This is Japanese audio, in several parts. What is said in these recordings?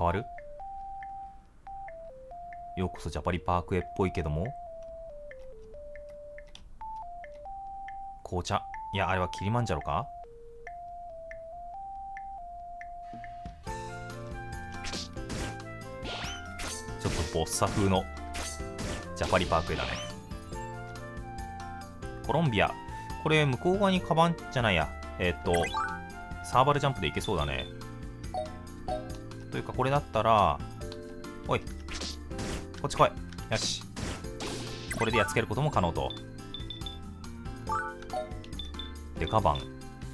変わる？ようこそジャパリパークへっぽいけども。紅茶。いや、あれはキリマンジャロか？ちょっとボッサ風のジャパリパークへだね。コロンビア。これ向こう側にカバンじゃないや。サーバルジャンプでいけそうだね。というかこれだったら、おい、こっち来い。よし。これでやっつけることも可能と。で、カバン。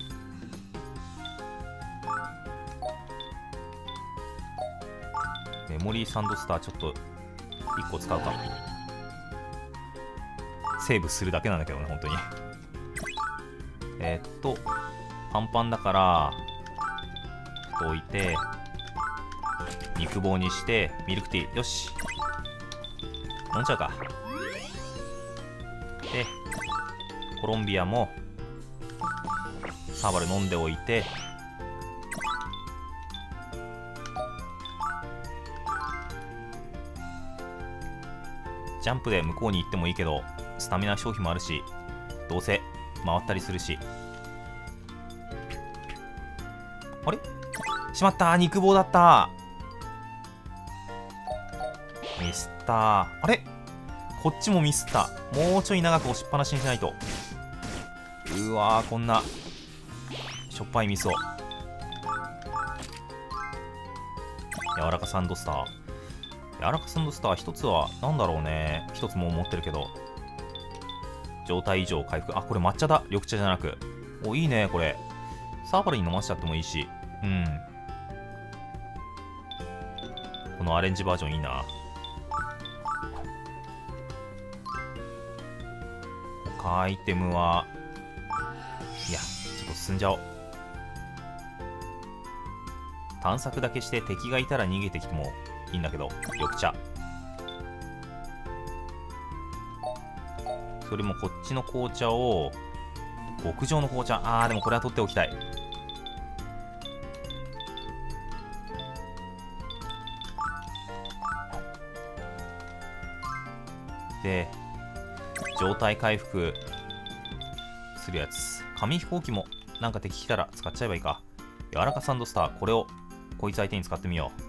メモリーサンドスターちょっと1個使うか。セーブするだけなんだけどね、本当に。パンパンだから、ちょっと置いて、肉棒にして、ミルクティー。よし。飲んじゃうか。で、コロンビアも、サーバル飲んでおいて、ジャンプで向こうに行ってもいいけど、スタミナ消費もあるし、どうせ回ったりするし。あれ？しまった、肉棒だった。ミスった。あれ？こっちもミスった。もうちょい長く押しっぱなしにしないと。うわー、こんなしょっぱいミスを。柔らかサンドスター。柔らかサンドスター一つはなんだろうね。一つもう持ってるけど、状態異常回復。あ、これ抹茶だ。緑茶じゃなく。お、いいねこれ。サーバルに飲ませちゃってもいいし。うん、このアレンジバージョンいいな。他アイテムは、いや、ちょっと進んじゃおう。探索だけして敵がいたら逃げてきてもいいんだけど。緑茶。それもこっちの紅茶を、極上の紅茶。あー、でもこれは取っておきたい。で、状態回復するやつ。紙飛行機もなんか敵来たら使っちゃえばいいか。柔らかサンドスター。これをこいつ相手に使ってみよ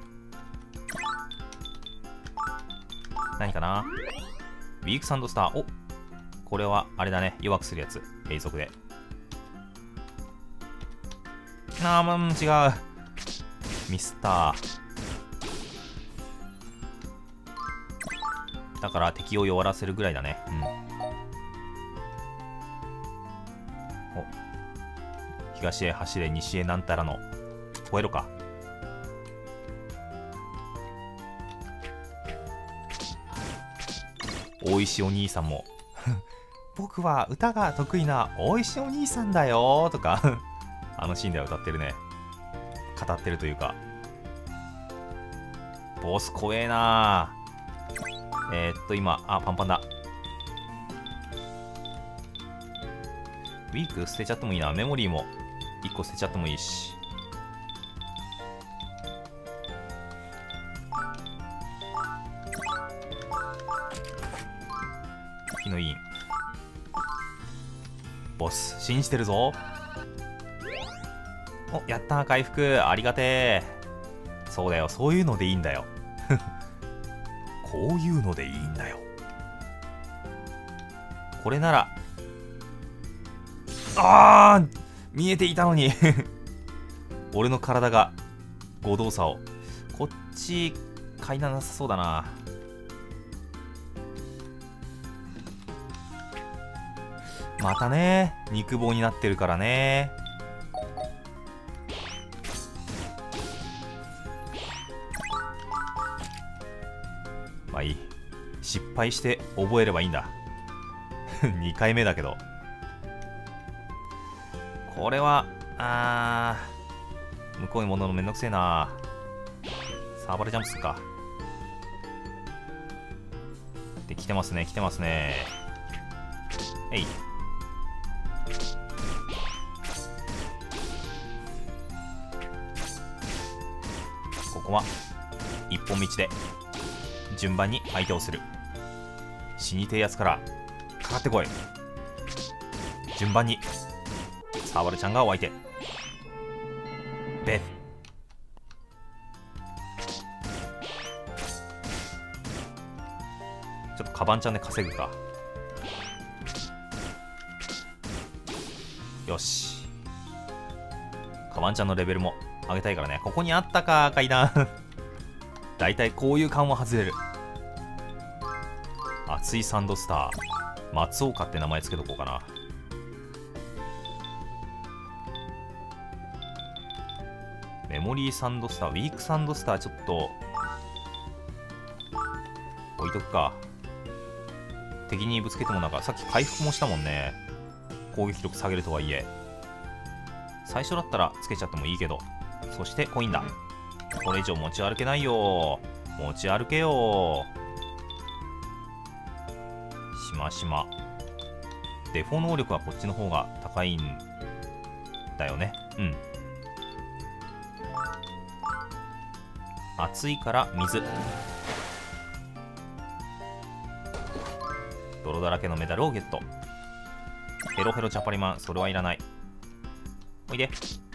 う。何かな。ウィークサンドスター。お、これはあれだね。弱くするやつ。永続で。違う。ミスったー。だから敵を弱らせるぐらいだね。うん。お、東へ走れ西へなんたらの吠えろか。大石お兄さんも僕は歌が得意な大石お兄さんだよーとかあのシーンでは歌ってるね。語ってるというか。ボス怖えなー。今、パンパンだ。ウィーク捨てちゃってもいいな。メモリーも1個捨てちゃってもいいし。火のイン。ボス、信じてるぞ。お、やったー、回復。ありがてー。そうだよ、そういうのでいいんだよ。こういうのでいいんだよ。これなら、見えていたのに俺の体が誤動作を。こっち階段なさそうだな。またね、肉棒になってるからね。まあいい。失敗して覚えればいいんだ。2回目だけど。これは、向こうに戻るのめんどくせえな。サーバルジャンプするか。で、来てますね、来てますね。えい。ここは一本道で順番に相手をする。死にてえやつからかかってこい。順番にサーバルちゃんがお相手。べっ。ちょっとカバンちゃんで稼ぐか。よし。カバンちゃんのレベルも上げたいからね。ここにあったか、階段。だいたいこういう勘は外れる。熱いサンドスター。松岡って名前つけとこうかな。メモリーサンドスター、ウィークサンドスター、ちょっと置いとくか。敵にぶつけてもなんかさっき回復もしたもんね。攻撃力下げるとはいえ。最初だったらつけちゃってもいいけど。そしてコインだ。これ以上持ち歩けないよ。持ち歩けよ。しましま。デフォ能力はこっちの方が高いんだよね。うん。暑いから水。泥だらけのメダルをゲット。ヘロヘロチャパリマン、それはいらない。おいで。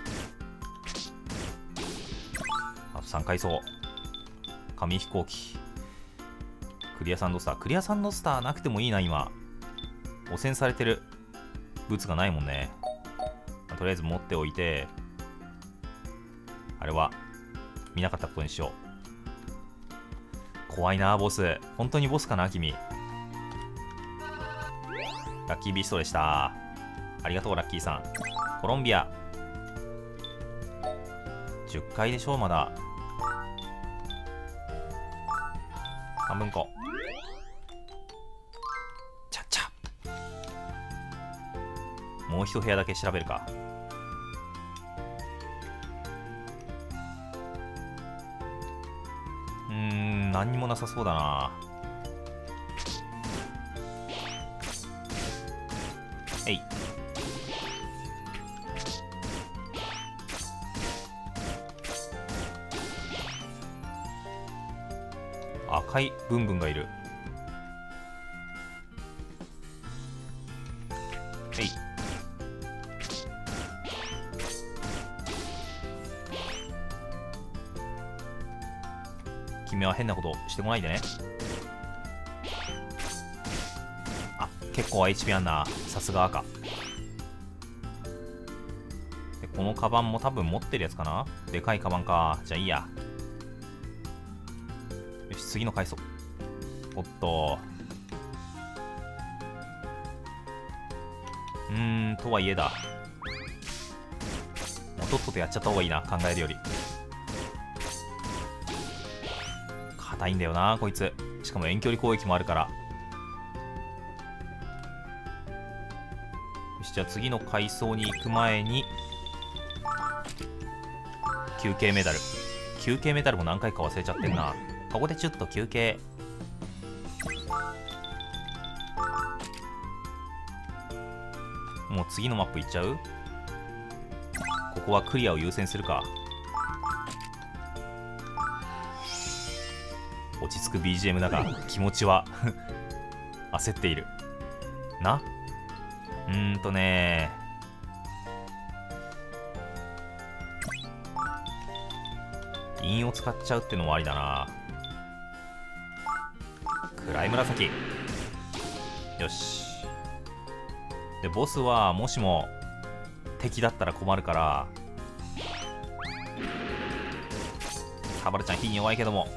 あと3階層。紙飛行機。クリアサンドスター。クリアサンドスターなくてもいいな、今。汚染されてるブツがないもんね。とりあえず持っておいて、あれは見なかったことにしよう。怖いな、ボス。本当にボスかな、君。ラッキービーストでした。ありがとう、ラッキーさん。コロンビア。10回でしょう、まだ。半分こ。ちゃっちゃ。もう一部屋だけ調べるか。何にもなさそうだな。えい。赤いブンブンがいる。えい。君は変なことしてこないでね。あ、結構 HP あんな。さすが赤。で、このカバンも多分持ってるやつかな。でかいカバンか。じゃあいいや。よし、次の階層。おっと。とはいえだ。もうとっととやっちゃった方がいいな、考えるより。硬いんだよな、こいつ。しかも遠距離攻撃もあるから。よし、じゃあ次の階層に行く前に、休憩メダル。休憩メダルも何回か忘れちゃってんな。ここでちょっと休憩。もう次のマップ行っちゃう？ここはクリアを優先するか。落ち着く BGM だが気持ちは焦っているな。銀を使っちゃうってのもありだな。暗い紫。よし。でボスはもしも敵だったら困るから、サバルちゃん火に弱いけども、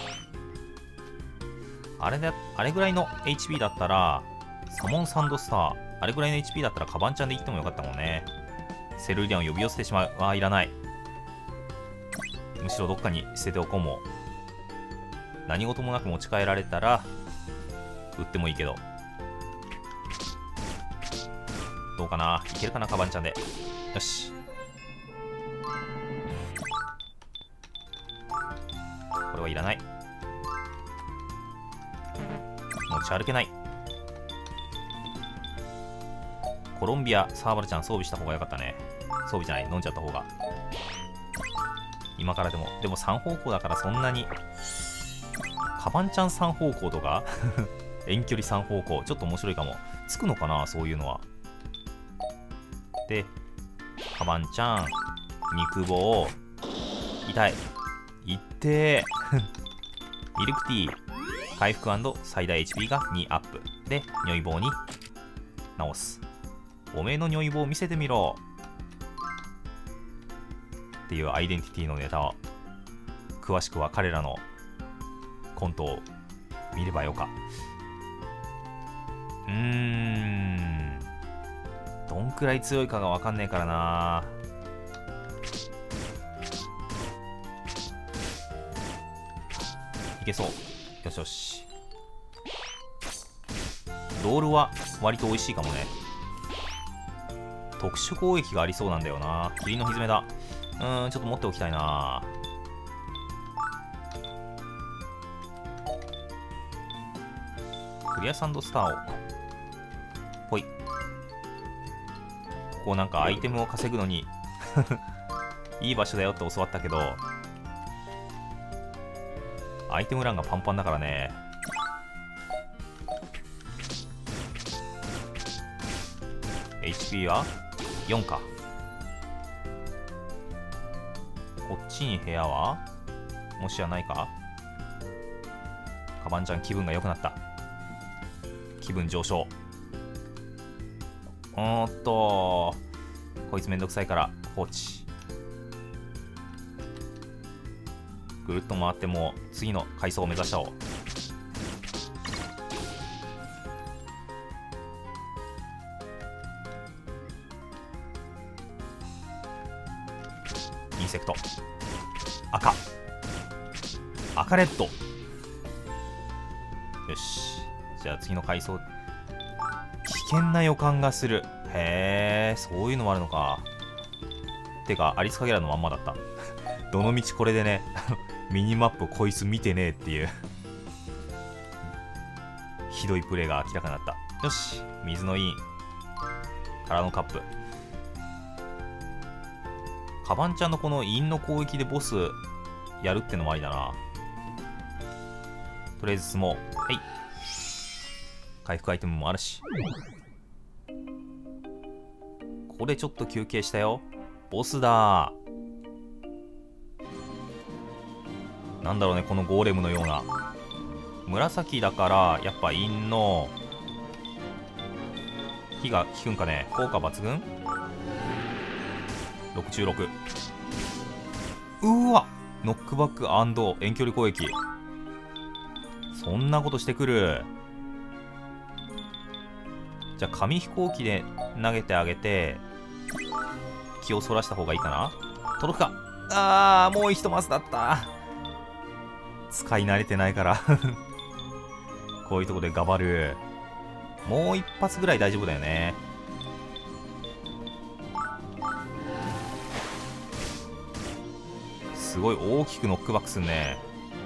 あれぐらいの HP だったらサモンサンドスター、あれぐらいの HP だったらカバンちゃんで行ってもよかったもんね。セルリアンを呼び寄せてしまう。いらない。むしろどっかに捨てておこう。も何事もなく持ち帰られたら売ってもいいけど。どうかな、いけるかな、カバンちゃんで。よし。これはいらない。持ち歩けない。コロンビア、サーバルちゃん装備した方がよかったね。装備じゃない、飲んじゃった方が。 今からでも。でも3方向だからそんなに。カバンちゃん3方向とか遠距離3方向。ちょっと面白いかも。つくのかなそういうのは。で、カバンちゃん、肉棒、痛い。いってーミルクティー、回復&最大 HP が2アップ。で、如意棒に直す。おめえの如意棒見せてみろっていうアイデンティティのネタを、詳しくは彼らのコントを見ればよか。どんくらい強いかがわかんねえからな。いけそう。よしよし。ロールは割と美味しいかもね。特殊攻撃がありそうなんだよな。霧のひずめだ。ちょっと持っておきたいな。クリアサンドスターをぽい。ここなんかアイテムを稼ぐのにいい場所だよって教わったけど、アイテム欄がパンパンだからね。HP は4か。こっちに部屋はもしやないか。カバンちゃん気分が良くなった。気分上昇。こいつめんどくさいから放置。ぐるっと回ってもう次の階層を目指しちゃおう。インセクト赤レッド。よし、じゃあ次の階層。危険な予感がする。へえ、そういうのもあるのか。てかアリスカゲラのまんまだったどのみちこれでねミニマップをこいつ見てねえっていうひどいプレイが明らかになった。よし、水のイン空のカップ。カバンちゃんのこのインの攻撃でボスやるってのもありだな。とりあえず相撲。はい、回復アイテムもあるし。ここでちょっと休憩したよ。ボスだー。なんだろうね、このゴーレムのような。紫だからやっぱ陰の火が効くんかね。効果抜群。6中6。うわ、ノックバック&遠距離攻撃。そんなことしてくる。じゃあ紙飛行機で投げてあげて気をそらした方がいいかな。届くか。もう一マスだった。使い慣れてないからこういうとこでガバる。もう一発ぐらい大丈夫だよね。すごい大きくノックバックすんね。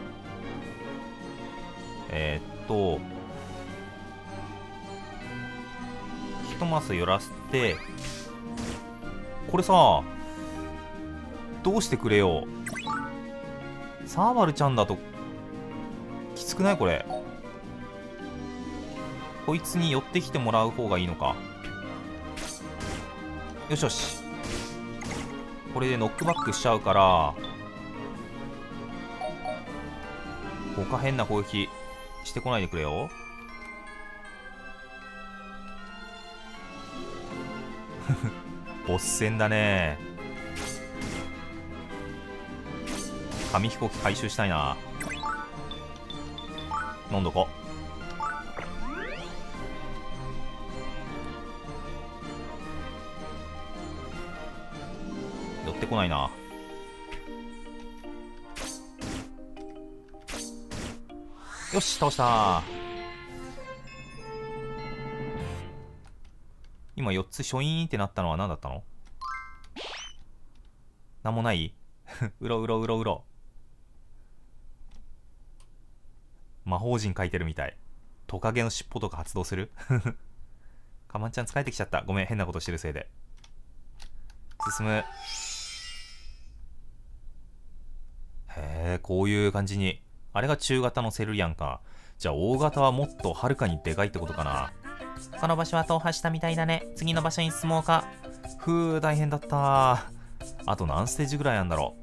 一マス寄らせて、これさ、どうしてくれよ。サーバルちゃんだときつくないこれ。こいつに寄ってきてもらう方がいいのか。よしよし、これでノックバックしちゃうから他変な攻撃してこないでくれよボス戦だね。紙飛行機回収したいな。飲んどこ。寄ってこないな。よし、倒したー。今4つショイーンってなったのは何だったの。なんもないうろうろうろうろ。魔法陣書いてるみたい。トカゲの尻尾とか発動するカバンちゃん疲れてきちゃった。ごめん、変なことしてるせいで。進む。 こういう感じに。あれが中型のセルリアンか。じゃあ大型はもっとはるかにでかいってことかな。 この場所は踏破したみたいだね。次の場所に進もうか。 大変だった。あと何ステージぐらいあんだろ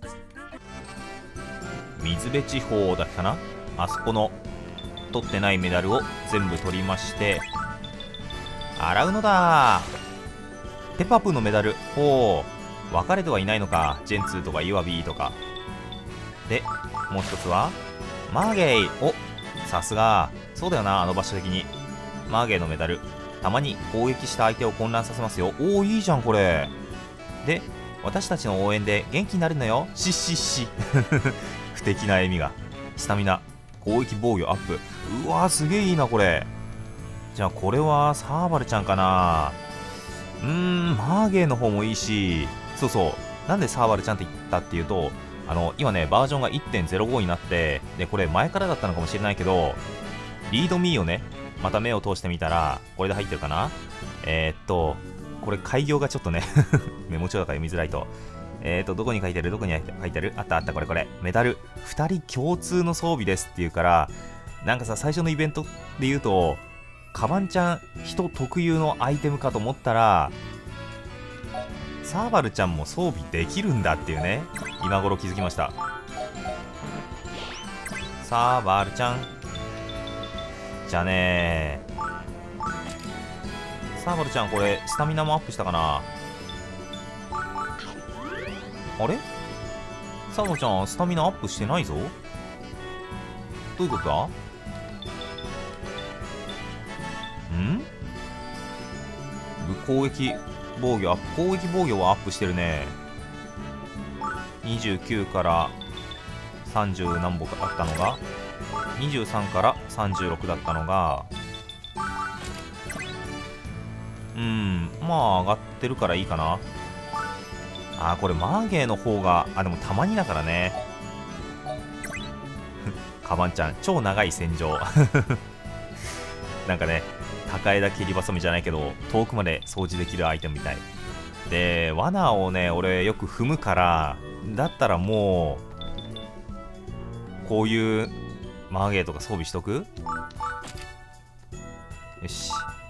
う。水辺地方だっけかな。あそこの取ってないメダルを全部取りまして洗うのだ。ペパプのメダル。分かれてはいないのか。ジェン2とかイワビーとかで、もう一つはマーゲイ。さすが。そうだよな、あの場所的に。マーゲイのメダル。たまに攻撃した相手を混乱させますよ。いいじゃんこれ。で、私たちの応援で元気になるのよ。不敵な笑みが。スタミナ、攻撃防御アップ。うわー、すげえいいなこれ。じゃあこれはサーバルちゃんかな。マーゲイの方もいいし、なんでサーバルちゃんって言ったっていうと、今ねバージョンが 1.05 になって、でこれ前からだったのかもしれないけど、リードミーをねまた目を通してみたら、これで入ってるかな。これ開業がちょっとねメモ帳だから読みづらいと。どこに書いてる、あった、これ。メダル。2人共通の装備ですっていうから、なんかさ、最初のイベントで言うと、カバンちゃん、人特有のアイテムかと思ったら、サーバルちゃんも装備できるんだっていうね、今頃気づきました。サーバルちゃん。じゃあねサーバルちゃん、これ、スタミナもアップしたかな。あれ、サーバルちゃん、スタミナアップしてないぞ。どういうことだ。攻撃防御アップ。攻撃防御はアップしてるね。29から30何本あったのが、23から36だったのが、まあ上がってるからいいかな。これマーゲーの方が、でもたまにだからね。カバンちゃん、超長い戦場。なんかね、高枝切りばさみじゃないけど、遠くまで掃除できるアイテムみたい。で、罠をね、俺よく踏むから、だったらもう、こういうマーゲーとか装備しとく？よし。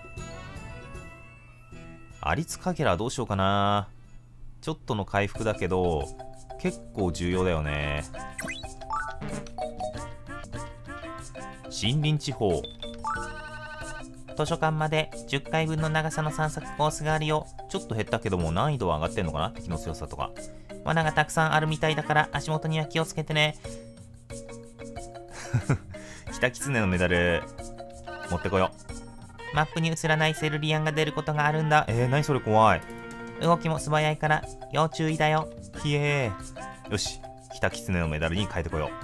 アリツカゲラどうしようかな。ちょっとの回復だけど、結構重要だよね。森林地方。 図書館まで10回分の長さの散策コースがあるよ。 ちょっと減ったけども難易度は上がってんのかな、敵の強さとか。 罠がたくさんあるみたいだから足元には気をつけてね。 キタキツネのメダル持ってこよう。マップに映らないセルリアンが出ることがあるんだ。 何それ、怖い。 動きも素早いから要注意だよ。 ひえー。よし、キタキツネのメダルに変えてこよう。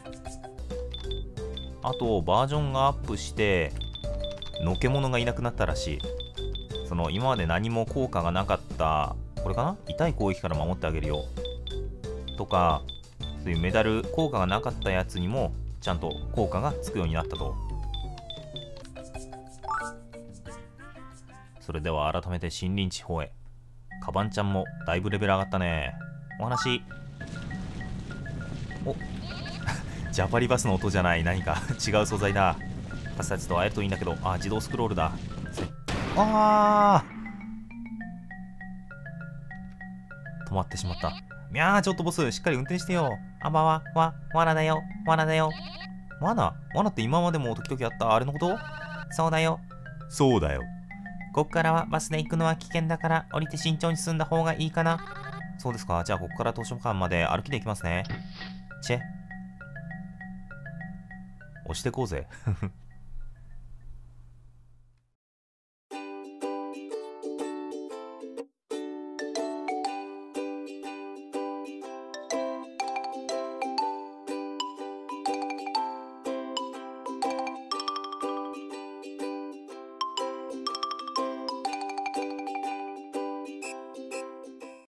あとバージョンがアップしてのけ者がいなくなったらしい。その今まで何も効果がなかった、これかな、痛い攻撃から守ってあげるよとか、そういうメダル効果がなかったやつにもちゃんと効果がつくようになったと。それでは改めて森林地方へ。カバンちゃんもだいぶレベル上がったね。お話。ジャパリバスの音じゃない、何か違う素材だ。私たちと会えるといいんだけど。自動スクロールだ。止まってしまった。ちょっとボス、しっかり運転してよ。 罠だよ。罠って今までも時々あったあれのこと？ そうだよ。 こっからはバスで行くのは危険だから降りて慎重に進んだ方がいいかな。 そうですか。じゃあここから図書館まで歩きで行きますね。押してこうぜ。